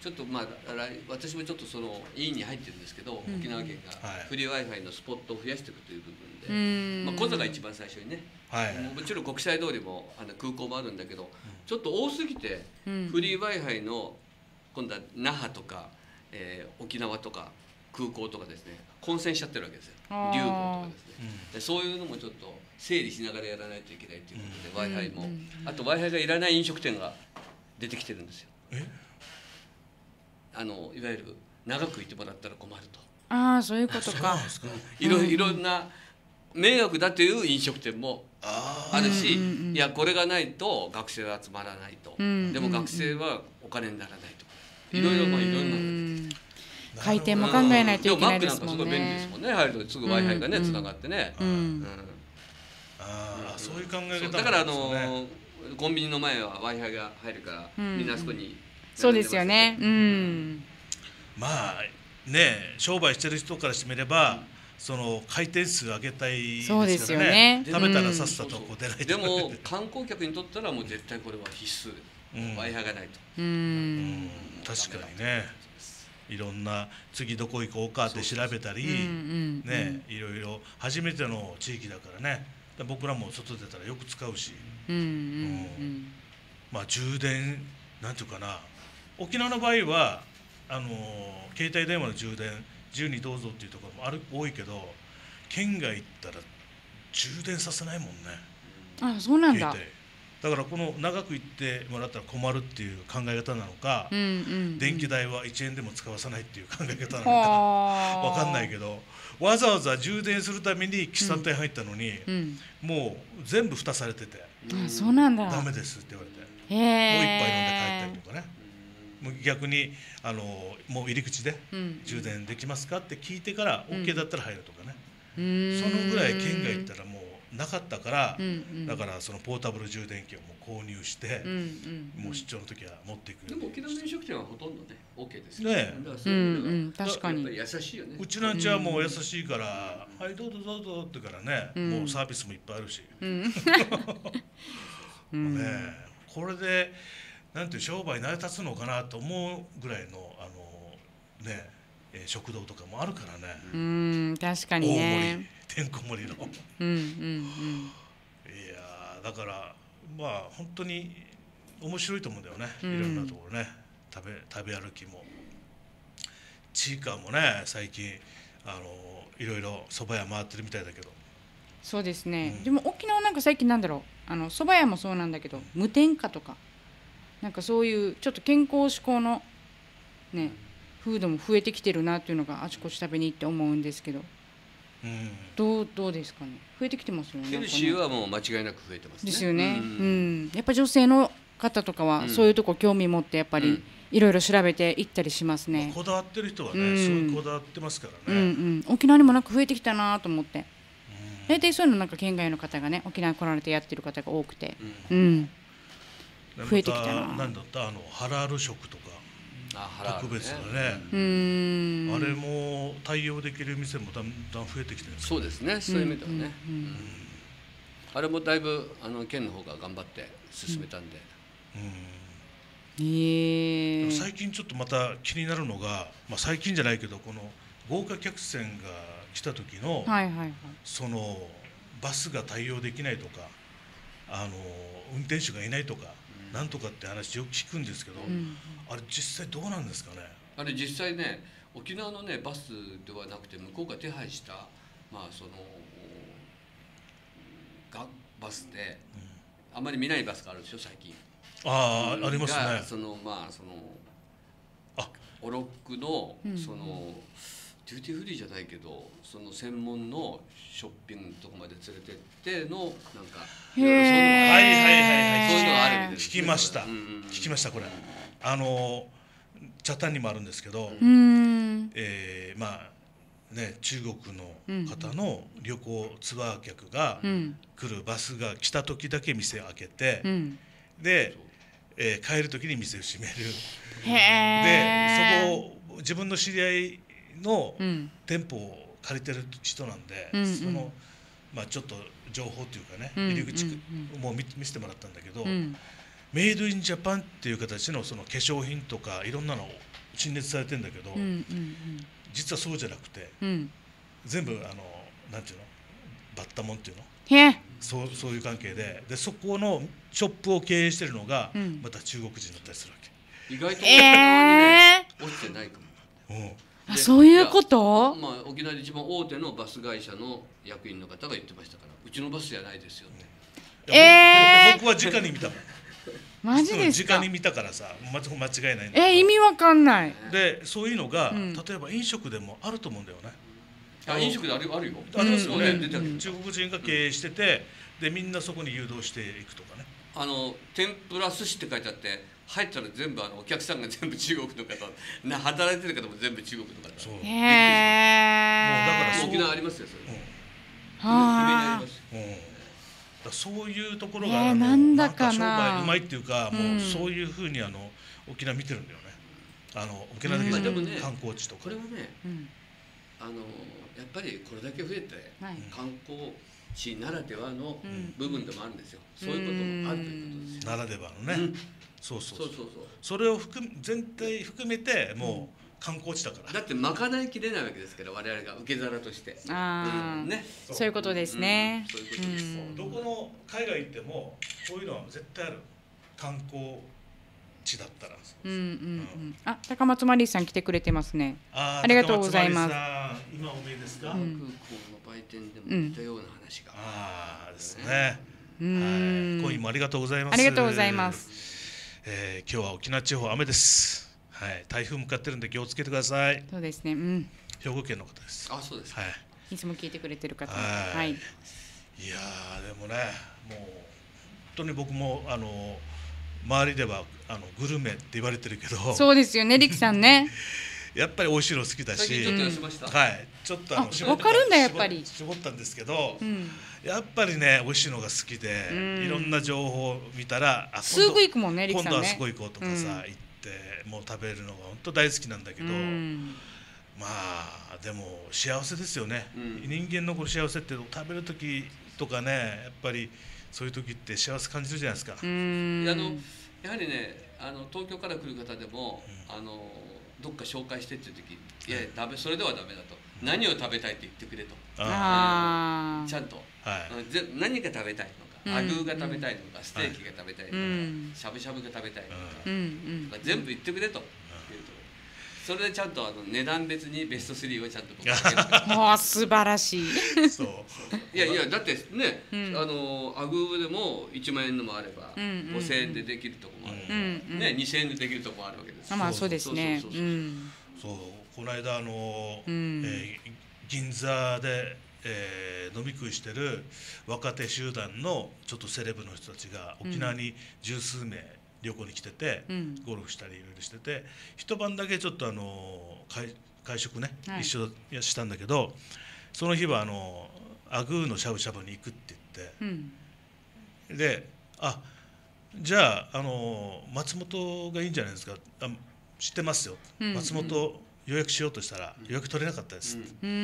ちょっとまあ私もちょっとその委員に入ってるんですけど、沖縄県がフリー Wi-Fi のスポットを増やしていくという部分で、まあコザが一番最初にね、もちろん国際通りもあの空港もあるんだけど、ちょっと多すぎてフリー Wi-Fi の今度は那覇とか、えー、沖縄とか空港とかですね、混戦しちゃってるわけですよ。竜港とかですね、でそういうのもちょっと整理しながらやらないといけないということで、 Wi-Fi もあと Wi-Fi がいらない飲食店が出てきてるんですよ。えあのいわゆる長くいてもらったら困ると。 ああ、そういうことか。 いろいろんな迷惑だという飲食店もあるし、いやこれがないと学生は集まらないと、でも学生はお金にならないとか、いろいろまあいろんな回転も考えないといけないですもんね。 でもマックなんかすごい便利ですもんね。入るとすぐ Wi-Fi がねつながってね。 ああ、そういう考え方。 だからあのコンビニの前は Wi-Fi が入るからみんなあそこに。 そうですよね。うん。 まあね、商売してる人からしてみれば、その回転数上げたいですからね。そうですよね。食べたらさっさとこう出ないと。 でも観光客にとったらもう絶対これは必須。Wi-Fi がないと。うん。 確かにね。いろんな次どこ行こうかって調べたりね、いろいろ初めての地域だからね。僕らも外出たらよく使うし。まあ充電なんていうかな。沖縄の場合はあの携帯電話の充電自由にどうぞっていうところもある多いけど、県外行ったら充電させないもんね。 あ、そうなんだ。 だからこの長く行ってもらったら困るっていう考え方なのか、うんうんうん、電気代はいちえんでも使わさないっていう考え方なのかわかんないけど、わざわざ充電するために喫茶店入ったのに、うん、もう全部蓋されてて、 あ、そうなんだ。 ダメですって言われて、もう一杯飲んで帰ったりとかね。もう逆にあのもう入り口で充電できますかって聞いてから OK だったら入るとかね、うん、そのぐらい県外行ったらもうなかったから、うんうん、だからそのポータブル充電器をもう購入して、うんうん、もう出張の時は持っていく。 でも沖縄の飲食店はほとんどね OK ですよね。 ね、 うんうん、確かに優しいよね。 うちなんちはもう優しいから、うん、はいどうぞどうぞってからね、うん、もうサービスもいっぱいあるし、うん、ね、これでなんていう商売成り立つのかなと思うぐらいのあのね、えー、食堂とかもあるからね。 うん、確かにね。 大盛り、てんこ盛りの。うんうんうん。いやだからまあ本当に面白いと思うんだよね。いろんなところね、食べ食べ歩きも。ちいかわもね最近あのいろいろ蕎麦屋回ってるみたいだけど。 そうですね。うん、でも沖縄なんか最近なんだろう、あの蕎麦屋もそうなんだけど、無添加とか。なんかそういうちょっと健康志向のねフードも増えてきてるなっていうのがあちこち食べに行って思うんですけど、うん、どうどうですかね。増えてきてますよね。 ヘルシーはもう間違いなく増えてますね。 ですよね。うん、うん、やっぱ女性の方とかはそういうとこ興味持ってやっぱりいろいろ調べていったりしますね。 まあ、こだわってる人はね、うん、そういうこだわってますからね。 うんうん、沖縄にもなんか増えてきたなと思って、大体そういうのなんか県外の方がね沖縄に来られてやってる方が多くて、うん。うん増えてきたな。 なんだったあのハラル食とか特別だね。 うん、 あれも対応できる店もだんだん増えてきてるんですか。 そうですね。そういう意味ではね。うんうんうん、あれもだいぶあの県の方が頑張って進めたんで。うんうんえー、 最近ちょっとまた気になるのが、まあ最近じゃないけどこの豪華客船が来た時の、はいはいはい、そのバスが対応できないとか、あの運転手がいないとか。なんとかって話よく聞くんですけど、うん、あれ実際どうなんですかね。 あれ実際ね沖縄のねバスではなくて向こうが手配したまあそのがバスで、うん、あんまり見ないバスがあるでしょ最近。 ああありますね。 そのまあそのあオロックのその、うん、デューティーフリーじゃないけどその専門のショッピングとこまで連れてってのなんかいろいろそういうのがはいはいはいはいそういうのがあるみたいです、 ね、聞きました、うんうん、聞きましたこれあの北谷にもあるんですけど、 うん、 えー、まあね中国の方の旅行ツアー客が来るバスが来た時だけ店を開けて、うん、で、えー、帰る時に店を閉める。 へでそこ自分の知り合いの店舗を借りてる人なんで、うん、そのまあちょっと情報というかね、うん、入り口もう見せてもらったんだけど、うん、メイドインジャパンっていう形のその化粧品とかいろんなの陳列されてんだけど、 うんうんうん、 実はそうじゃなくて、 うん、 全部あのなんていうのバッタモンっていうのへそうそういう関係で、でそこのショップを経営してるのが、 うん、 また中国人だったりするわけ。 意外と沖縄にね、えー、落ちてないかも。 うん、 あ、そういうこと？ まあ、沖縄で一番大手のバス会社の役員の方が言ってましたから、うちのバスじゃないですよって。 えー、 僕は直に見たもん。 マジですか？ 直に見たからさ、間違いないんだけど。 えー、意味わかんない。 で、そういうのが、うん、例えば飲食でもあると思うんだよね。 あ、飲食であるあるよ。 ありますよね。 うんうん、 中国人が経営してて、でみんなそこに誘導していくとかね。 あの天ぷら寿司って書いてあって、入ったら全部あのお客さんが全部中国の方、な働いてる方も全部中国の方。 そう。 へえ。 もうだから沖縄ありますよそれ。うん、 はあ。 うん。だそういうところが、 えー、なんだかな、 なんか商売うまいっていうか、もうそういうふうにあの沖縄見てるんだよね。あの沖縄だけじゃなくて観光地とか。 これはね、うん、あのやっぱりこれだけ増えて、はい、観光地ならではの部分でもあるんですよ。うん、そういうこともあるということですよ。 ならではのね。うん、そうそうそう。 そうそうそう。 それを含全体含めてもう。観光地だから。 だってまかないきれないわけですから、我々が受け皿として。 ああ、うん、ね、そういうことですね。 そういうことです。どこの海外行ってもこういうのは絶対ある。観光地だったら。 うんうんうん。あ、高松マリーさん来てくれてますね。あ, ありがとうございます。 今お見えですか。 空港の売店でも言ったような話が。うん、 ああですね。うん。はい。コインもありがとうございます。 ありがとうございます。 えー、今日は沖縄地方雨です。はい、台風向かってるんで気をつけてください。 そうですね。うん。 兵庫県の方です。 あ、そうです。 はい。 いつも聞いてくれてる方。 はい。はい、いやでもね、もう本当に僕もあの周りではあのグルメって言われてるけど。 そうですよね、リキさんね。 やっぱり美味しいの好きだし。 ちょっとしました。 はい。ちょっとあの絞ったわかるんだやっぱり。 絞ったんですけど、 うん、 やっぱりね美味しいのが好きで、うん、いろんな情報を見たら、 あ、すぐ行くもんね、リキさんね。 今度はそこ行こうとかさ、うん、行ってもう食べるのが本当大好きなんだけど、うん、まあでも幸せですよね。うん、人間のこの幸せって食べる時とかね、やっぱりそういう時って幸せ感じるじゃないですか。 うん、あのやはりね、あの東京から来る方でも、うん、あのどっか紹介してっていう時、いやダメ、それではダメだと、うん、何を食べたいって言ってくれと、あ、ちゃんと、はい、ぜ何が食べたいのか、アグーが食べたいのか、ステーキが食べたいのか、うん、しゃぶしゃぶが食べたいのか、うん、全部言ってくれと、うん、それでちゃんとあの値段別にベストスリーをちゃんと僕はもう素晴らしい。 そういやいや、だってね、うん、あのアグーでもいちまんえんのもあれば、うん、ごせんえんでできるとこもある、うん、ね、にせんえんでできるとこもあるわけです。 あ、まあそうですね。 そう、この間あの、うんえー、銀座で、えー、飲み食いしてる若手集団のちょっとセレブの人たちが沖縄に十数名旅行に来てて、うん、ゴルフしたりいろいろしてて、一晩だけちょっとあの 会, 会食ね、はい、一緒したんだけど、その日はあのアグーのしゃぶしゃぶに行くって言って、うん、で、あ、じゃあ、あの松本がいいんじゃないですか、あ、知ってますよ、うんうん、松本予約しようとしたら予約取れなかったですって、うん、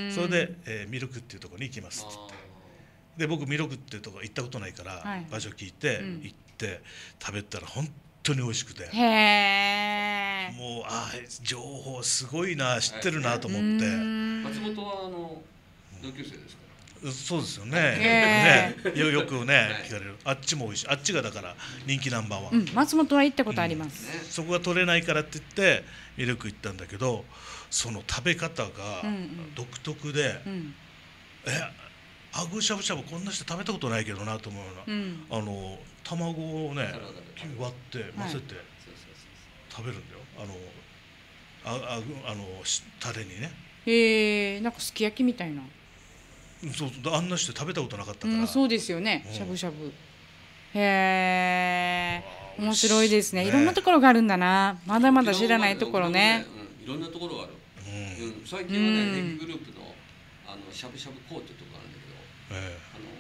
それで、えー、ミルクっていうところに行きますって言って、で僕ミルクっていうところ行ったことないから、はい、場所聞いて、うん、行って食べたら本当に美味しくて、 へー、 もう、あ、情報すごいな、知ってるなと思って。 松本はあの同級生ですか？ そうですよね。ね、よよくね聞かれる。あっちも美味しい。あっちがだから人気ナンバーワン。うん、 松本は行ったことあります。 うん、そこが取れないからって言ってミルク行ったんだけど、その食べ方が独特で、うんうん、え、アグーしゃぶしゃぶこんなして食べたことないけどなと思うような、うん、あの卵をね割って混ぜて食べるんだよ。あのあああのタレにね。 へえ、なんかすき焼きみたいな。 そう、あんなして食べたことなかったから、 うん、そうですよね、うん、しゃぶしゃぶ。へえ、面白いですね、ね、いろんなところがあるんだな、まだまだ知らないところね、 うん、いろんなところがある、うんうん、最近はね、ネギグループのあのしゃぶしゃぶコーっていうところがあるんだけど、えー、あの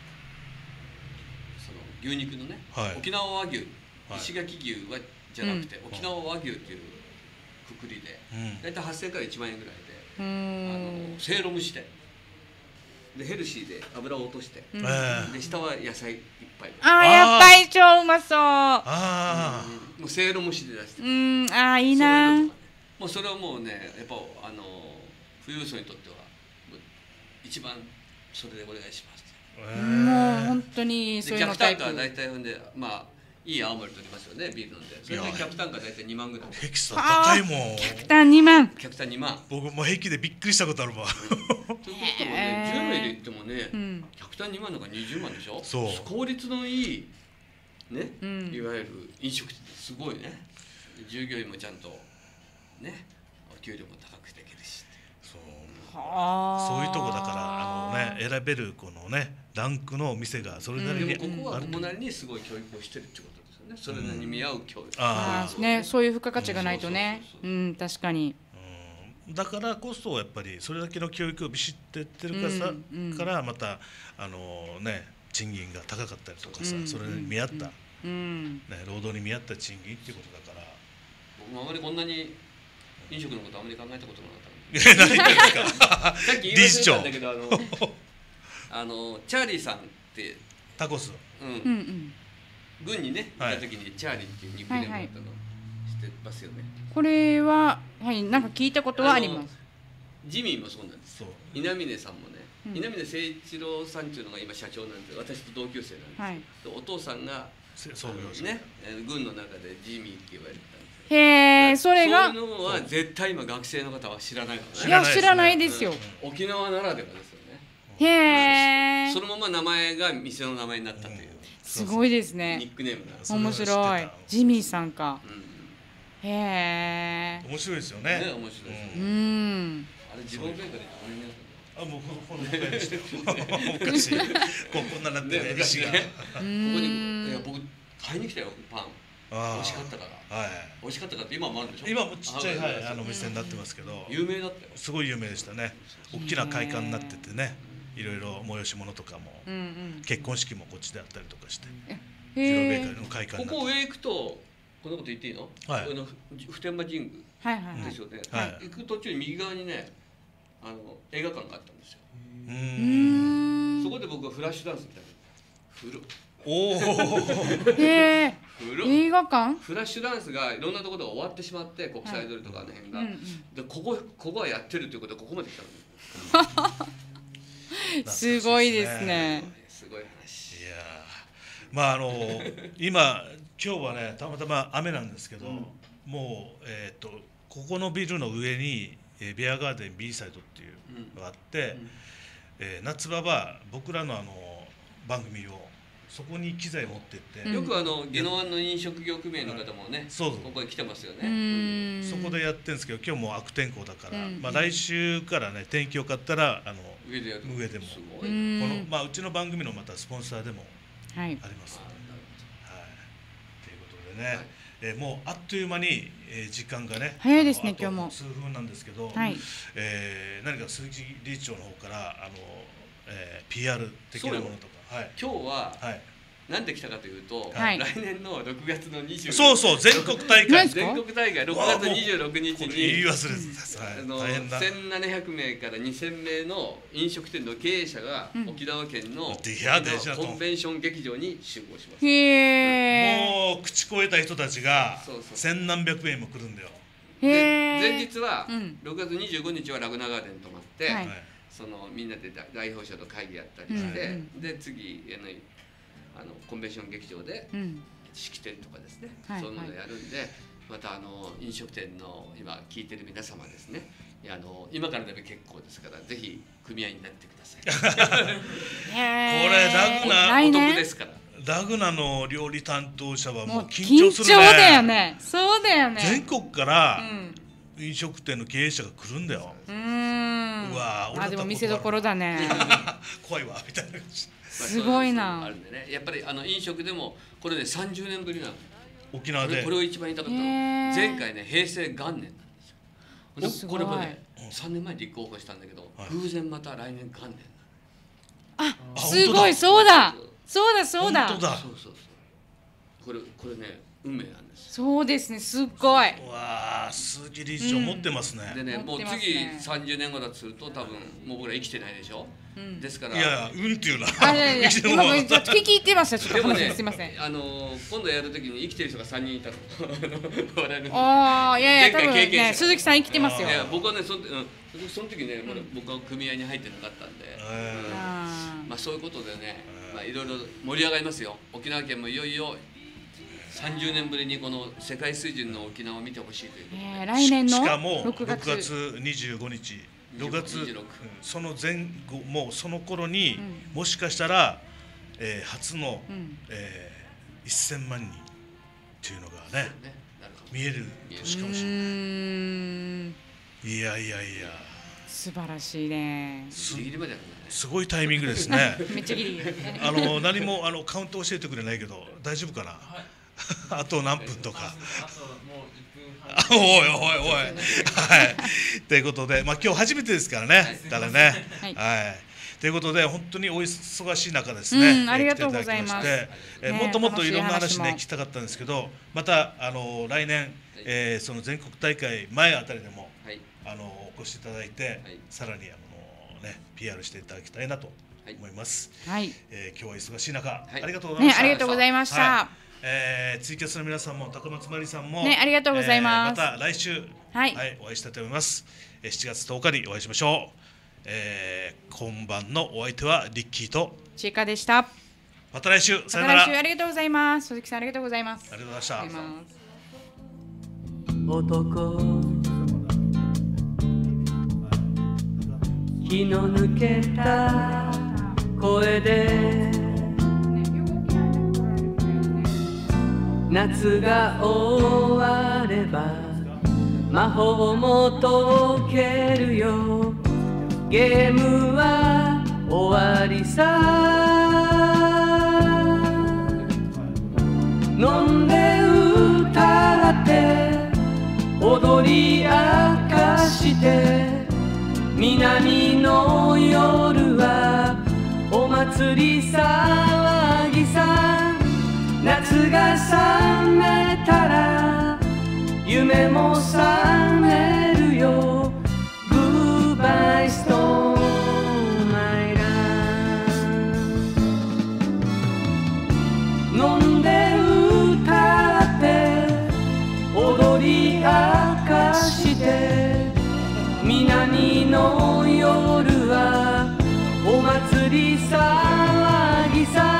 その牛肉のね、はい、沖縄和牛、石垣牛はじゃなくて、うん、沖縄和牛っていうくくりで、うん、だいたいはっせんえんからいちまんえんぐらいで、うん、あのせいろ蒸しででヘルシーで油を落として、 うん、 で下は野菜いっぱい。 ああやっぱり超うまそう。ああ、うん、もうせいろ蒸しで出して。 うん、ああいいな。 ううもうそれはもうねやっぱあの富裕層にとっては一番それでお願いします。 もう本当にそういうのタイプ。 客単価は大体ほんでまあいい青森取りますよねビール飲んで。それで客単価大体にまんぐらい。 ヘキサ高いもん。 客単にまん。 客単にまん。 僕もヘキでびっくりしたことあるわ。 ということもねじゅうめいで言ってもね、うん、客単にまんなんかにじゅうまんでしょ。そう。効率のいいね、うん、いわゆる飲食店すごいね。従業員もちゃんとねお給料も高くできるし。 そう。そういうとこだからあのね選べるこのねランクのお店がそれなりにあると、 うん、ここはここなりにすごい教育をしてるってことですよね。それなりに見合う教育、うん、 ああねそういう付加価値がないとね、うん確かに、 うん、だからこそやっぱりそれだけの教育をビシッとやってるからさ、うんうん、からまたあのね賃金が高かったりとかさ、うん、それに見合った、うん、ね労働に見合った賃金っていうことだから。 僕もあまりこんなに飲食のことあまり考えたことなかった。 何言ってんですか。 さっき言い忘れたんだけどあのあのチャーリーさんってタコス、 うんうんうん、軍にね行った時にチャーリーっていうニックネームだったの知ってますよね。 これははいなんか聞いたことはあります。 ジミーもそうなんです。稲峰さんもね、うん、稲峰誠一郎さんっていうのが今社長なんで私と同級生なんです、はい、お父さんが創業者ね軍の中でジミーって言われてたんです。 へえ、それがそういうのは絶対今学生の方は知らないからね。 いや知らないですよ、 うん、沖縄ならではですよね。 へえ。 そのまま名前が店の名前になったという、うん、 すごいですね。 ニックネームなんです。 面白い。ジミーさんか、うん、へえ。 面白いですよね。 ね面白いですね、 うん、 あれ自動ベーカリーってごめんね。 あもうこのぐらいにしておかしいこんななってね石が、ね、 ここにいや僕買いに来たよパン。美味しかったから、はい、美味しかったからって今もあるでしょ。 今もちっちゃい、はい、あの店になってますけど、 有名だったよ。 すごい有名でしたね。大きな会館になっててね、いろいろ催し物とかも、うんうん、結婚式もこっちであったりとかして、ジロベーカリーの会館になって。 ここ上行くとこんなこと言っていいの？はい。普天間神宮ですよね。はい。行く途中に右側にね、あの映画館があったんですよ。うん。そこで僕はフラッシュダンスみたいな。フル。 おお。 へえ。映画館？ フラッシュダンスがいろんなところが終わってしまって国際通りとかあの辺が、はいうんうん、でここここはやってるということでここまで来たの。すごいですね。 すごい話。 いやまああの今今日はねたまたま雨なんですけど、うん、もうえっ、ー、とここのビルの上に、えー、ビアガーデン B サイドっていうのがあって、うんうんえー、夏場は僕らのあの番組をそこに機材持ってって、 よくあの宜野湾の飲食業組合の方もね、そうここに来てますよね。 そこでやってるんですけど、今日も悪天候だから、まあ来週からね天気良かったらあの上でやる上でもこのまあうちの番組のまたスポンサーでもありますので、はい。ということでね、えー、もうあっという間に、えー、時間がね早いですね今日も数分なんですけど、はい、えー、何か鈴木理事長の方からあの、えー、ピーアール 的なものとか。はい、 今日は、はい、なんで来たかというと、はい、来年のろくがつのにじゅうそうそう全国大会全国大会ろくがつにじゅうろくにちに言い忘れてた、 はい、あのせんななひゃくめいからにせんめいの飲食店の経営者が沖縄県の、うん、コンベンション劇場に集合します。 へもう口超えた人たちが千何百名も来るんだよ。 で前日はろくがつにじゅうごにちはラグナガーデンに泊まって、はい、そのみんなで代表者と会議やったりして、うんうん、で次あのコンベンション劇場で式典とかですね、うん、そういうのをやるんで、はい、またあの飲食店の今聞いてる皆様ですね、あの今からでも結構ですからぜひ組合になってください。これラグナお得ですから。 ラグナの料理担当者はもう緊張するね。 緊張だよね。そうだよね。 全国から飲食店の経営者が来るんだよ。うん。うわあでも見せどころだね。 怖いわみたいな感じ。 すごいな。 あるんでね。やっぱりあの飲食でもこれでさんじゅうねんぶりなの。 沖縄で。 これを一番言いたかったの。前回ね平成元年なんですよ。これもねさんねんまえに立候補したんだけど、偶然また来年元年。 あ、すごいそうだ。そうだそうだ。 本当だ。 そうそうそう。これこれね運命なんです。 そうですね、すっごい。 わあ、鈴木理事長持ってますね。 でね、もう次さんじゅうねんごだとすると多分もう僕ら生きてないでしょ。ですから。 いや、うんっていうな。 あ、いやいや、今もちょっと聞いてました。ちょっと話すいません。 あの今度やるときに生きてる人がさんにんいたの。 ああ、いやいや、多分ね、鈴木さん生きてますよ。 いや、僕はね、そその時ね、僕は組合に入ってなかったんで。まあそういうことでね、まあいろいろ盛り上がりますよ。沖縄県もいよいよさんじゅうねんぶりにこの世界水準の沖縄を見てほしいということで、 えー、来年のしかもろくがつにじゅうごにち、ろくがつその前後もうその頃に、うん、もしかしたら、えー、初の、うんえー、せんまんにんっていうのがね、ね見える年かもしれない。いやいやいや。 素晴らしいね。 す, すごいタイミングですね。 めっちゃギリギリ。 あの何もあのカウント教えてくれないけど大丈夫かな。はい、あと何分とか。あともういっぷんはん。おいおいおい。はい。ということで、まあ今日初めてですからね。だからね。はい。はい。ということで本当にお忙しい中ですね。 うん、ありがとうございます。 えー、もっともっといろんな話ね聞きたかったんですけど、またあの来年、えー、その全国大会前あたりでも、はい、あのお越しいただいて、はい、さらにあのね ピーアール していただきたいなと思います。はい。えー、今日は忙しい中、はい、ありがとうございました。 ね、ありがとうございました。はい、 えー、ツイキャスの皆さんも高松まりさんもね、ありがとうございます。 えー、また来週、はい、はい、お会いしたいと思います。しちがつとおかにお会いしましょう。えー、今晩のお相手はリッキーとちいかでした。 また来週、 さよなら。また来週ありがとうございます。鈴木さんありがとうございます。 ありがとうございました。 男気の抜けた声で夏が終われば魔法も解けるよ。ゲームは終わりさ。飲んで歌って踊り明かして南の夜はお祭り騒ぎさ。夏が覚めたら夢も覚めるよ。Goodbye Stone My Love。 飲んで歌って踊り明かして南の夜はお祭り騒ぎさ。